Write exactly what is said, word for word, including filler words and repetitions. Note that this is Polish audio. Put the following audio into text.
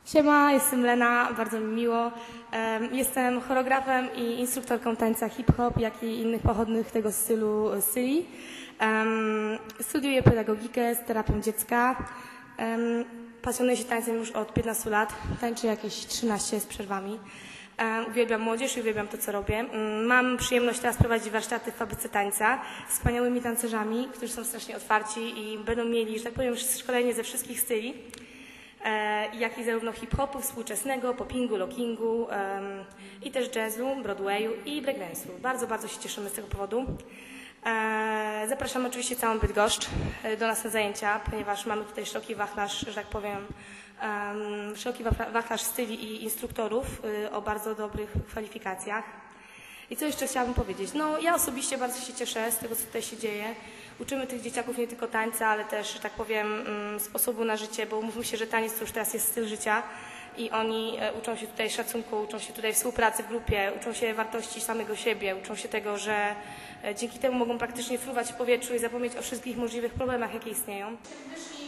Siema, jestem Lena, bardzo mi miło. Jestem choreografem i instruktorką tańca hip-hop, jak i innych pochodnych tego stylu styli. Studiuję pedagogikę z terapią dziecka. Pasjonuję się tańcem już od piętnastu lat, tańczę jakieś trzynaście z przerwami. Uwielbiam młodzież i uwielbiam to, co robię. Mam przyjemność teraz prowadzić warsztaty w fabryce tańca z wspaniałymi tancerzami, którzy są strasznie otwarci i będą mieli, że tak powiem, szkolenie ze wszystkich styli, jak i zarówno hip-hopu współczesnego, popingu, lockingu i też jazzu, Broadwayu i breakdance'u. Bardzo, bardzo się cieszymy z tego powodu. Zapraszam oczywiście całą Bydgoszcz do nas na zajęcia, ponieważ mamy tutaj szeroki wachlarz, że tak powiem, szeroki wachlarz styli i instruktorów o bardzo dobrych kwalifikacjach. I co jeszcze chciałabym powiedzieć? No, ja osobiście bardzo się cieszę z tego, co tutaj się dzieje. Uczymy tych dzieciaków nie tylko tańca, ale też, że tak powiem, sposobu na życie, bo mówmy się, że taniec to już teraz jest styl życia i oni uczą się tutaj szacunku, uczą się tutaj współpracy w grupie, uczą się wartości samego siebie, uczą się tego, że dzięki temu mogą praktycznie fruwać w powietrzu i zapomnieć o wszystkich możliwych problemach, jakie istnieją.